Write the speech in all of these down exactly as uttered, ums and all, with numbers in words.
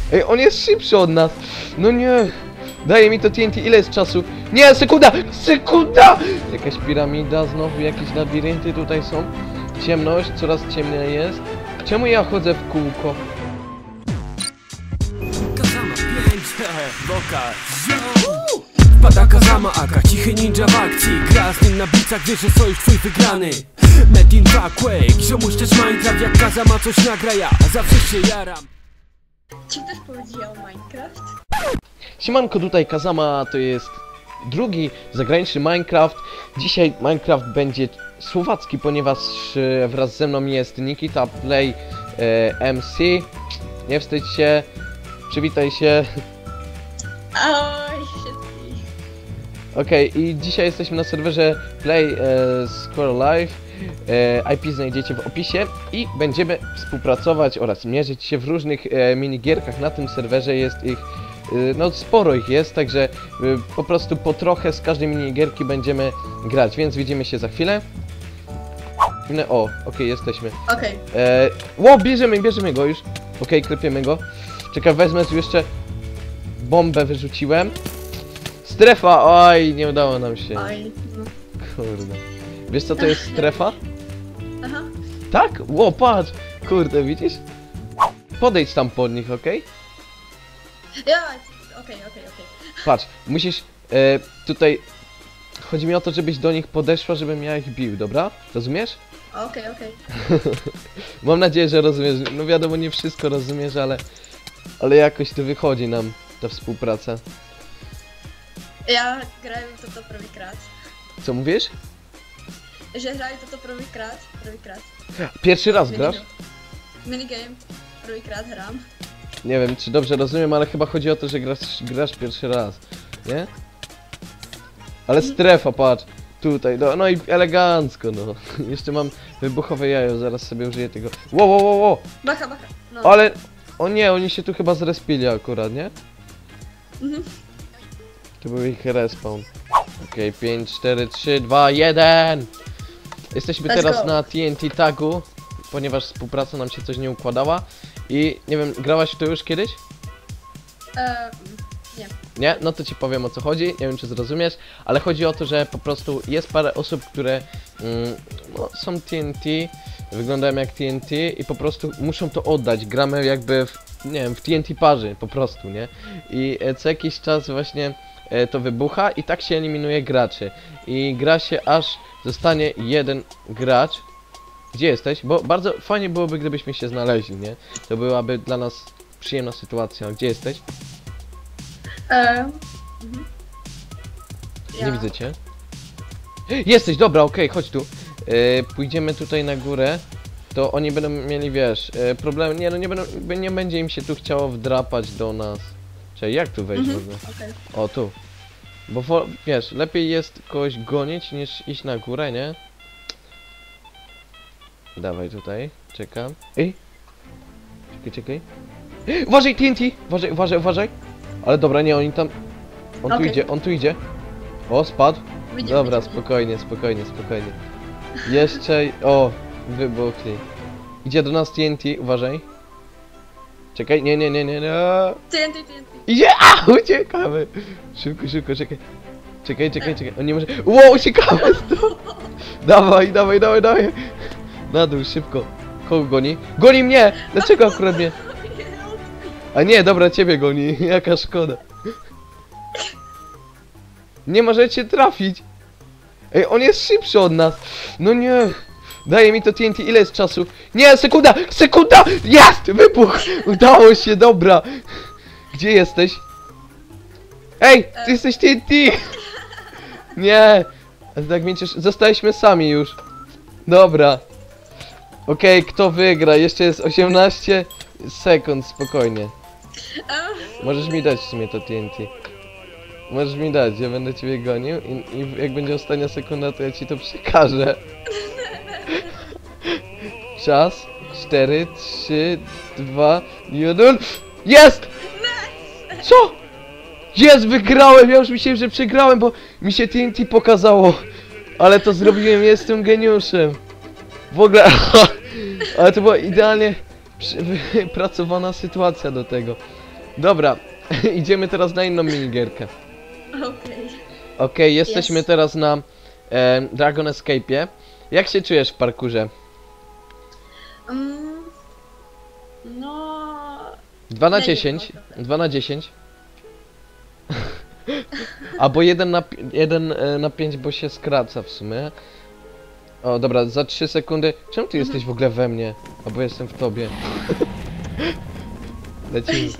Ej, on jest szybszy od nas. No nie. Daje mi to T N T. Ile jest czasu? Nie, sekunda! Sekunda! Jakaś piramida, znowu jakieś labirynty tutaj są. Ciemność, coraz ciemniej jest. Czemu ja chodzę w kółko? Kazama pięć, Boka, wpada Kazama Aka, cichy ninja w akcji. Gra z nim na bicach, wiesz, że sojusz twój wygrany. Metin dwa Quake, ziomuś też Minecraft. Jak Kazama coś nagra, ja zawsze się jaram. Ci ktoś powiedział Minecraft? Siemanko, tutaj Kazama, to jest drugi zagraniczny Minecraft. Dzisiaj Minecraft będzie słowacki, ponieważ e, wraz ze mną jest Nikita Play e, M C. Nie wstydź się, przywitaj się. Oj, wszystkich. Okej, okay, i dzisiaj jesteśmy na serwerze Play e, Square Life. E, I P znajdziecie w opisie i będziemy współpracować oraz mierzyć się w różnych e, minigierkach. Na tym serwerze jest ich, e, no sporo ich jest, także e, po prostu po trochę z każdej minigierki będziemy grać, więc widzimy się za chwilę. O, okej, okay, jesteśmy. Okej. Okay. E, ło, bierzemy, bierzemy go już. Okej, okay, klepiemy go. Czekaj, wezmę tu jeszcze bombę, wyrzuciłem. Strefa, oj, nie udało nam się. Oj, no. Kurde. Wiesz co to jest strefa? Aha. Tak? Ło, patrz! Kurde, widzisz? Podejdź tam pod nich, okej? Ja, okej, okej, okej. Patrz, musisz e, tutaj... Chodzi mi o to, żebyś do nich podeszła, żebym ja ich bił, dobra? Rozumiesz? Okej, okej. Mam nadzieję, że rozumiesz. No wiadomo, nie wszystko rozumiesz, ale... Ale jakoś to wychodzi nam, ta współpraca. Ja grałem to to prawie krat. Co mówisz? Że grałem to to prawie krat, prawie krat. Pierwszy raz grasz? Minigame, prawie krat gram. Nie wiem, czy dobrze rozumiem, ale chyba chodzi o to, że grasz, grasz pierwszy raz, nie? Ale strefa, patrz, tutaj, no, no i elegancko, no. Jeszcze mam wybuchowe jajo, zaraz sobie użyję tego. Ło, ło, ło, ło! Bacha, bacha, no. Ale, o nie, oni się tu chyba zrespili akurat, nie? Mhm. To był ich respawn. Okej, pięć, cztery, trzy, dwa, jeden! Jesteśmy Let's teraz go. na T N T tagu, ponieważ współpraca nam się coś nie układała. I nie wiem, grałaś w to już kiedyś? Eee, nie. Nie? No to ci powiem, o co chodzi, nie wiem, czy zrozumiesz, ale chodzi o to, że po prostu jest parę osób, które mm, no, są T N T, wyglądają jak T N T i po prostu muszą to oddać. Gramy jakby w, nie wiem, w T N T parzy, po prostu, nie? I e, co jakiś czas właśnie e, to wybucha i tak się eliminuje graczy. I gra się aż zostanie jeden gracz. Gdzie jesteś? Bo bardzo fajnie byłoby, gdybyśmy się znaleźli, nie? To byłaby dla nas przyjemna sytuacja. Gdzie jesteś? Eee, mhm. Nie Ja. widzę cię. Jesteś, dobra, okej, okay, chodź tu. E, pójdziemy tutaj na górę. To oni będą mieli, wiesz, e, problem. Nie, no nie będą, nie będzie im się tu chciało wdrapać do nas. Czekaj, jak tu wejść Mhm. w ogóle? Okej. O, tu. Bo wo- wiesz, lepiej jest kogoś gonić niż iść na górę, nie? Dawaj tutaj, czekam. Ej! Czekaj, czekaj. Uważaj, T N T! Uważaj, uważaj, uważaj! Ale dobra, nie, oni tam... On tu Okej. idzie, on tu idzie. O, spadł. Widzimy, Dobra, widzimy. spokojnie, spokojnie, spokojnie. Jeszcze... O, wybuchli. Idzie do nas T N T, uważaj. Czekaj, nie, nie, nie, nie, nie. T N T, T N T. Idzie! A, uciekamy! Szybko, szybko, czekaj. Czekaj, czekaj, czekaj. On nie może... Ło, uciekamy stąd! Dawaj, dawaj, dawaj, dawaj! Na dół, szybko. Kogo goni? Goni mnie! Dlaczego akurat mnie? A nie, dobra, ciebie goni. Jaka szkoda. Nie możecie trafić. Ej, on jest szybszy od nas. No nie. Daje mi to T N T. Ile jest czasu? Nie, sekunda! Sekunda! Jest! Wybuch! Udało się, dobra. Gdzie jesteś? Ej, ty jesteś T N T! Nie. A tak wiecie, zostaliśmy sami już. Dobra. Okej, okay, kto wygra? Jeszcze jest osiemnaście sekund, spokojnie. Eee, Możesz mi dać w sumie to T N T. Możesz mi dać, ja będę ciebie gonił i, i jak będzie ostatnia sekunda, to ja ci to przekażę. Czas. cztery, trzy, dwa, jeden. Jest! Co? Jest, wygrałem! Ja już myślałem, że przegrałem, bo mi się T N T pokazało. Ale to zrobiłem, jestem geniuszem. W ogóle... Ale to była idealnie wypracowana sytuacja do tego. Dobra, idziemy teraz na inną minigierkę. Okej. Okej, jesteśmy Jest. teraz na e, Dragon Escape'ie. Jak się czujesz w parkurze? Mm, no... dwa na Nie wiem, dziesięć? trochę. dwa na dziesięć? Albo jeden na, pi- jeden e, na pięć, bo się skraca w sumie. O, dobra, za trzy sekundy. Czemu ty jesteś w ogóle we mnie? Albo jestem w tobie. Lecimy.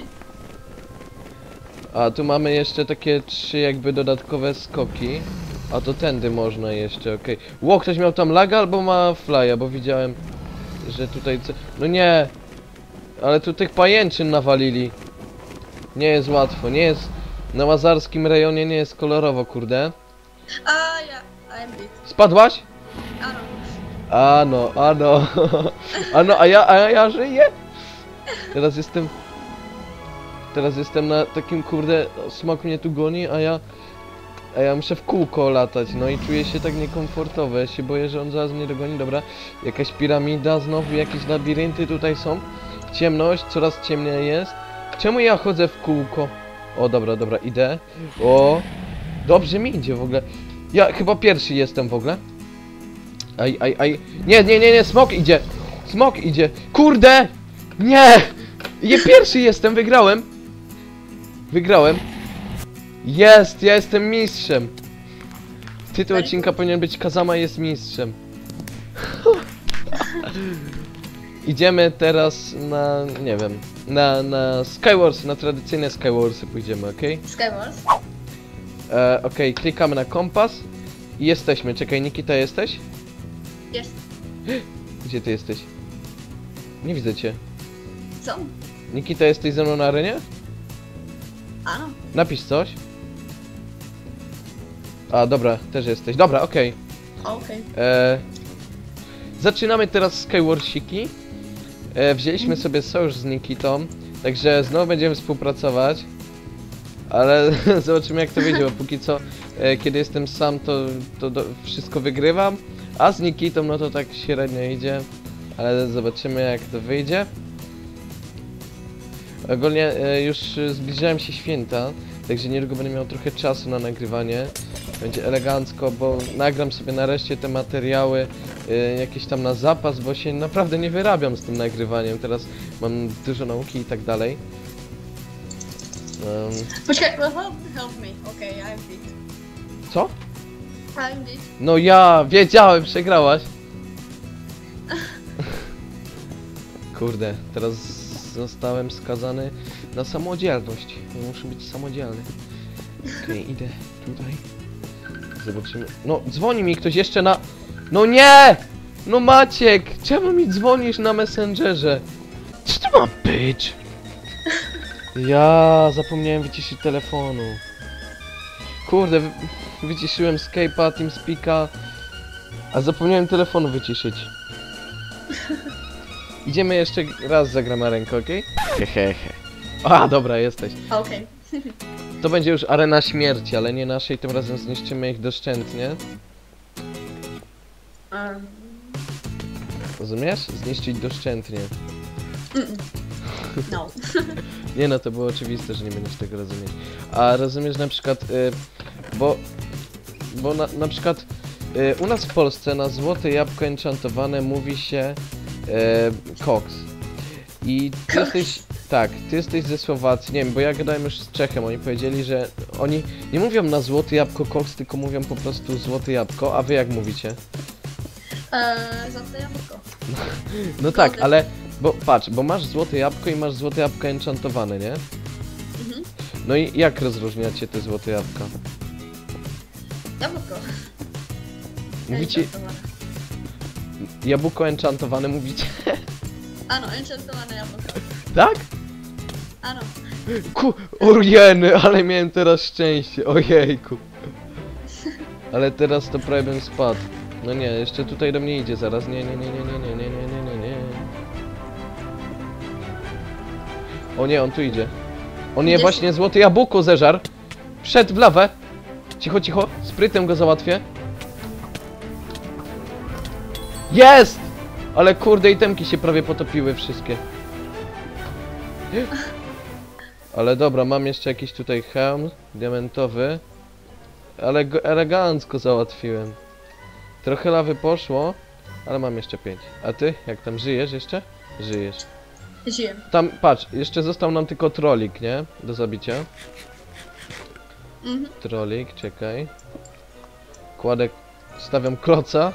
A tu mamy jeszcze takie trzy jakby dodatkowe skoki. A to tędy można jeszcze, okej. Okay. Ło, ktoś miał tam laga albo ma flya, bo widziałem, że tutaj... co- No nie! Ale tu tych pajęczyn nawalili. Nie jest łatwo, nie jest... Na łazarskim rejonie nie jest kolorowo, kurde. A ja... I'm bit. Spadłaś? A no. Ano, ano. Ano, a ja, a ja żyję? Teraz jestem... Teraz jestem na takim, kurde, smok mnie tu goni, a ja... A ja muszę w kółko latać, no i czuję się tak niekomfortowo. Ja się boję, że on zaraz mnie dogoni. Dobra, jakaś piramida, znowu jakieś labirynty tutaj są. Ciemność, coraz ciemniej jest. Czemu ja chodzę w kółko? O, dobra, dobra, idę. O, dobrze mi idzie w ogóle. Ja chyba pierwszy jestem w ogóle. Aj, aj, aj. Nie, nie, nie, nie, smok idzie. Smok idzie. Kurde! Nie! Ja pierwszy jestem, wygrałem. Wygrałem. Jest, ja jestem mistrzem. Tytuł odcinka powinien być Kazama jest mistrzem. Idziemy teraz na, nie wiem, na, na Skywars, na tradycyjne Skywarsy pójdziemy, okej? Okay? Skywars? E, okej, okay, klikamy na kompas i jesteśmy. Czekaj, Nikita, jesteś? Jest. Gdzie ty jesteś? Nie widzę cię. Co? Nikita, jesteś ze mną na arenie? A no. Napisz coś. A, dobra, też jesteś. Dobra, okej. Okej. Okay. Zaczynamy teraz Skywarsiki. E, wzięliśmy sobie sojusz z Nikitą, także znowu będziemy współpracować. Ale zobaczymy, jak to wyjdzie, bo póki co, e, kiedy jestem sam, to, to do, wszystko wygrywam. A z Nikitą, no to tak średnio idzie. Ale zobaczymy, jak to wyjdzie. Ogólnie e, już zbliżają się święta, także niedługo będę miał trochę czasu na nagrywanie. Będzie elegancko, bo nagram sobie nareszcie te materiały y, jakieś tam na zapas, bo się naprawdę nie wyrabiam z tym nagrywaniem. Teraz mam dużo nauki i tak dalej. Um, Poczekaj, well, help, help me. Okej, okay, I'm bit. co? I'm bit. No ja wiedziałem, przegrałaś. Kurde, teraz zostałem skazany na samodzielność. Muszę być samodzielny. Okej, okay, idę tutaj. Zobaczymy. No, dzwoni mi ktoś jeszcze na... No nie! No Maciek! Czemu mi dzwonisz na Messengerze? Co to ma być? Ja zapomniałem wyciszyć telefonu. Kurde, wy wyciszyłem Skype'a, TeamSpeak'a, a zapomniałem telefonu wyciszyć. Idziemy jeszcze raz zagramy rękę, okej? Okay? Hehehe. A, dobra, jesteś. Okej. To będzie już arena śmierci, ale nie naszej, tym razem zniszczymy ich doszczętnie. Um, Rozumiesz? Zniszczyć doszczętnie. no. Nie no, to było oczywiste, że nie będziesz tego rozumieć. A rozumiesz na przykład, y, bo... Bo na, na przykład y, u nas w Polsce na złote jabłko enchantowane mówi się y, koks. I ty jesteś... Tak, ty jesteś ze Słowacji, nie wiem, bo ja gadałem już z Czechem, oni powiedzieli, że oni nie mówią na złote jabłko koks, tylko mówią po prostu złote jabłko, a wy jak mówicie? Eee, za to jabłko. No tak, ale, bo patrz, bo masz złote jabłko i masz złote jabłko enchantowane, nie? Mhm. No i jak rozróżniacie te złote jabłka? Jabłko. Mówicie, Enchantowane. jabłko enchantowane mówicie? A no, enchantowane jabłko. Tak? A no. Ku, ojeny, ale miałem teraz szczęście, ojejku. Ale teraz to prawie bym spadł. No nie, jeszcze tutaj do mnie idzie zaraz, nie, nie, nie, nie, nie, nie, nie, nie, nie, nie, nie. O nie, on tu idzie. On je Gdzie właśnie złote jabłko zeżar. Wszedł w lawę. Cicho, cicho, sprytem go załatwię. Jest! Ale kurde, itemki się prawie potopiły wszystkie. Ale dobra, mam jeszcze jakiś tutaj hełm diamentowy. Ale go elegancko załatwiłem. Trochę lawy poszło, ale mam jeszcze pięć. A ty? Jak tam żyjesz jeszcze? Żyjesz. Żyję. Tam, patrz, jeszcze został nam tylko trolik, nie? Do zabicia. Mhm. Trolik, czekaj. Kładę, stawiam kloca.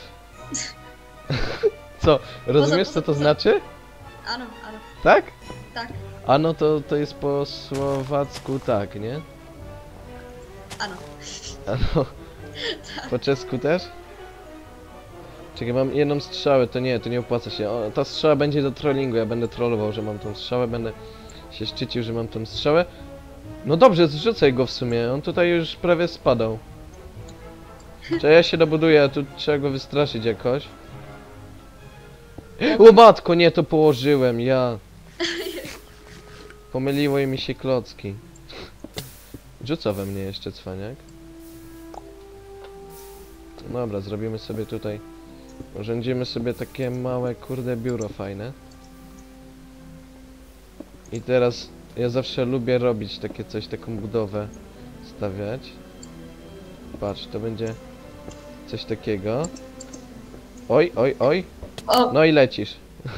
Co, rozumiesz co to znaczy? Ano, ano. Tak? Tak, Ano to, to jest po słowacku tak, nie? ano. Ano. Po czesku też? Czekaj, mam jedną strzałę, to nie, to nie opłaca się. O, ta strzała będzie do trollingu, ja będę trollował, że mam tą strzałę, będę się szczycił, że mam tą strzałę. No dobrze, zrzucaj go w sumie, on tutaj już prawie spadał. Czy ja się dobuduję, a tu trzeba go wystraszyć jakoś. O matko, nie, to położyłem, ja. Pomyliło mi się klocki. Rzuca we mnie jeszcze cwaniak. Dobra, zrobimy sobie tutaj. Urządzimy sobie takie małe, kurde, biuro fajne. I teraz ja zawsze lubię robić takie coś, taką budowę stawiać. Patrz, to będzie coś takiego. Oj, oj, oj. O, No i lecisz.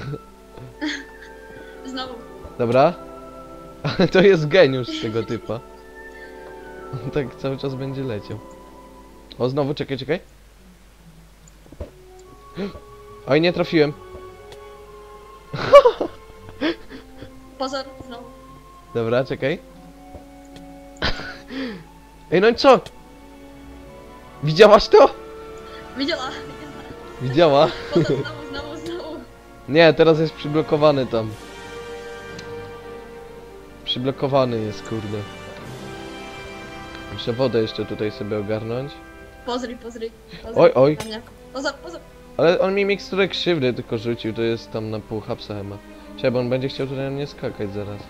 znowu. Dobra. Ale to jest geniusz tego typa. On tak cały czas będzie leciał. O, znowu, czekaj, czekaj. Oj, nie trafiłem. Pozor, znowu. Dobra, czekaj. Ej, no i co? Widziałaś to? Widziała. Widziała? Pozor, znowu, znowu, znowu. Nie, teraz jest przyblokowany tam. Przyblokowany jest, kurde. Muszę wodę jeszcze tutaj sobie ogarnąć. Pozry, pozry. pozry. Oj, oj. Na mnie. Pozor, pozor. Ale on mi miksturę krzywdy tylko rzucił, to jest tam na pół hapsa chyba. Czekaj, bo on będzie chciał tutaj na mnie skakać zaraz.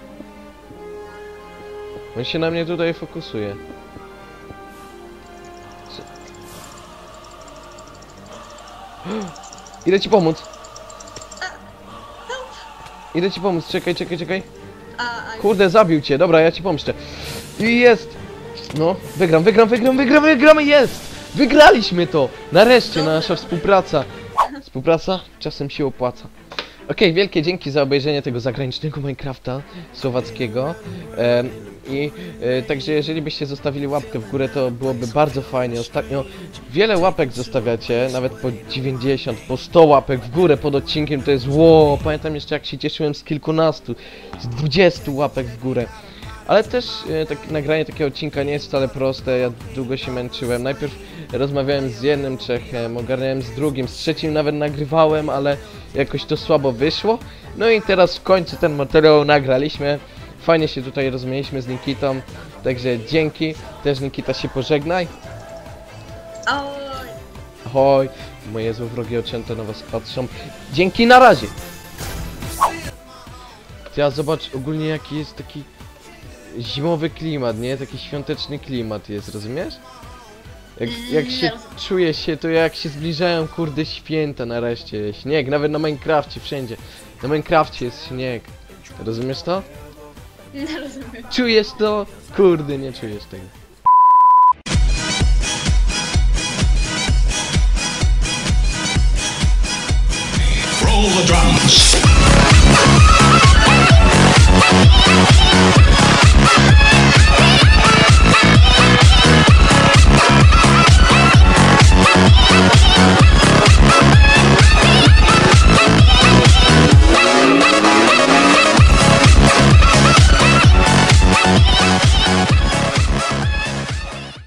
On się na mnie tutaj fokusuje. Co? Idę ci pomóc. Idę ci pomóc, czekaj, czekaj, czekaj. A, a, Kurde, zabił cię, dobra, ja ci pomszczę. I jest! No, wygram, wygram, wygram, wygram, wygramy, jest! Wygraliśmy to! Nareszcie nasza współpraca. Współpraca czasem się opłaca. Okej, wielkie dzięki za obejrzenie tego zagranicznego Minecrafta słowackiego. Em, I e, także jeżeli byście zostawili łapkę w górę, to byłoby bardzo fajnie. Ostatnio wiele łapek zostawiacie, nawet po dziewięćdziesiąt, po sto łapek w górę pod odcinkiem, to jest ło. Pamiętam jeszcze jak się cieszyłem z kilkunastu, z dwudziestu łapek w górę. Ale też e, tak, nagranie takiego odcinka nie jest wcale proste, ja długo się męczyłem. Najpierw rozmawiałem z jednym Czechem, ogarniałem z drugim, z trzecim nawet nagrywałem, ale jakoś to słabo wyszło. No i teraz w końcu ten materiał nagraliśmy. Fajnie się tutaj rozumieliśmy z Nikitą, także dzięki. Też Nikita się pożegnaj. oj. Ahoj, moje złowrogie oczy na was patrzą. Dzięki, na razie! Ja zobacz ogólnie jaki jest taki zimowy klimat, nie? Taki świąteczny klimat jest, rozumiesz? Jak, jak Nie się rozumiem. czuje się, to jak się zbliżają, kurde, święta nareszcie. Śnieg, nawet na Minecrafcie, wszędzie. Na Minecrafcie jest śnieg. Rozumiesz to? Nie rozumiem. Czujesz to? Kurde, nie czujesz tego. Roll the drums.